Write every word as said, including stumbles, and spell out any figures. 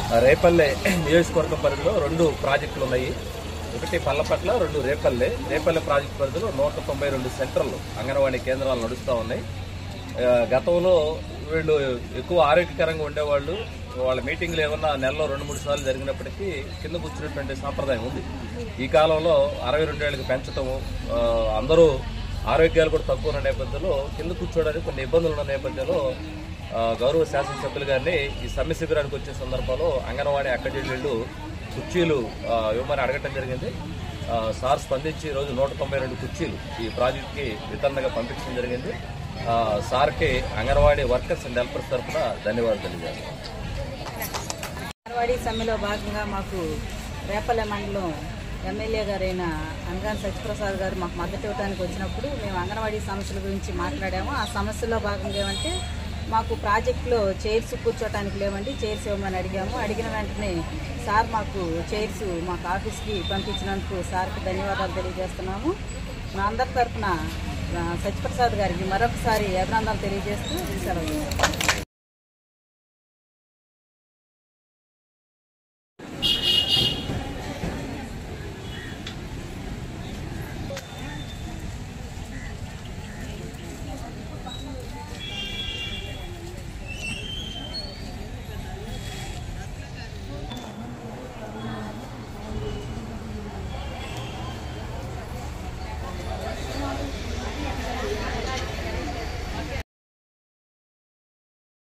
రేపల్లె నియోజకవర్గం పరిధిలో రెండు ప్రాజెక్టులు ఉన్నాయి. ఒకటి పల్లపట్ల, రెండు రేపల్లె. రేపల్లె ప్రాజెక్టు పరిధిలో నూట తొంభై రెండు సెంటర్లు అంగన్వాడీ కేంద్రాలు నడుస్తూ ఉన్నాయి. గతంలో వీళ్ళు ఎక్కువ ఆరోగ్యకరంగా ఉండేవాళ్ళు. వాళ్ళ మీటింగ్లు ఏమన్నా నెలలో రెండు మూడు సార్లు జరిగినప్పటికీ కింద కూర్చున్నటువంటి సాంప్రదాయం ఉంది. ఈ కాలంలో అరవై రెండేళ్లకు పెంచటము, అందరూ ఆరోగ్యాలు కూడా తక్కువ ఉన్న నేపథ్యంలో కింద కూర్చోవడానికి కొన్ని ఇబ్బందులు ఉన్న నేపథ్యంలో గౌరవ శాసనసభ్యులు గారిని ఈ సమ్మె శిబిరానికి వచ్చే సందర్భంలో అంగన్వాడీ అక్కడిళ్ళు కుర్చీలు ఇవ్వమని అడగటం జరిగింది. సార్ స్పందించి ఈరోజు నూట తొంభై రెండు కుర్చీలు ఈ ప్రాజెక్టుకి వితరణగా పంపించడం జరిగింది. సార్కి అంగన్వాడీ వర్కర్స్ అండ్ హెల్పర్స్ తరఫున ధన్యవాదాలు తెలియజేస్తాం. అంగన్వాడీ సమ్మెలో భాగంగా మాకు రేపల్లె మండలం ఎమ్మెల్యే గారైన అనగాని సత్యప్రసాద్ గారు మాకు మద్దతు ఇవ్వడానికి వచ్చినప్పుడు మేము అంగన్వాడీ సమస్యల గురించి మాట్లాడాము. ఆ సమస్యల్లో భాగంగా ఏమంటే మాకు ప్రాజెక్టులో చైర్స్ కూర్చోటానికి లేవండి, చైర్స్ ఇవ్వమని అడిగాము. అడిగిన వెంటనే సార్ మాకు చైర్స్ మాకు ఆఫీస్కి పంపించినందుకు సార్కి ధన్యవాదాలు తెలియజేస్తున్నాము. మా అందరి తరఫున సత్యప్రసాద్ గారికి మరొకసారి అభినందనలు తెలియజేస్తూ సెలవు.